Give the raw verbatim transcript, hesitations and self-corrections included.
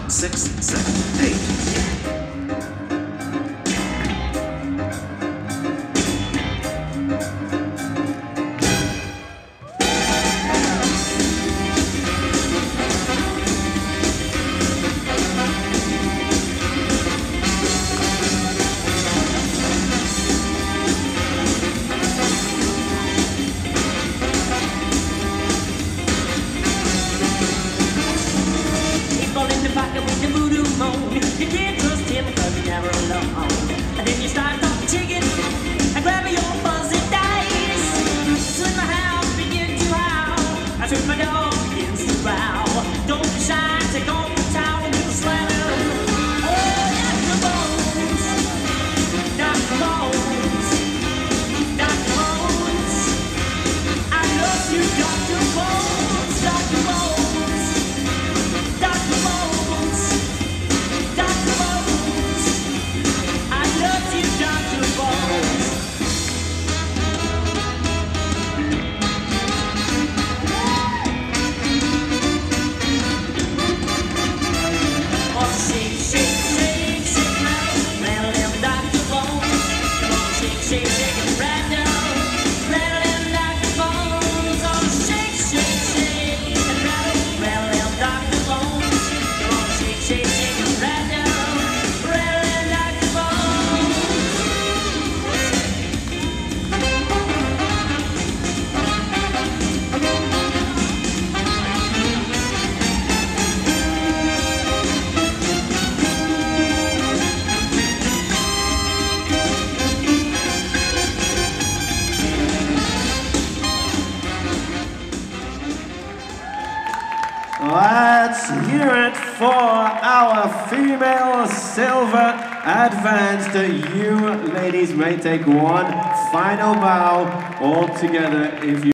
six, seven, eight. You can't trust him because he's never alone. And then you start talking chicken and grab your fuzzy dice. Soon my house begins to howl, and soon my dog begins to growl. Don't be shy, take off the towel and little slam him. Oh, Doctor Bones, Doctor Bones, Doctor Bones. I love you, Doctor Bones, Doctor Bones, Doctor Bones. Let's hear it for our female silver advanced. You ladies may take one final bow all together if you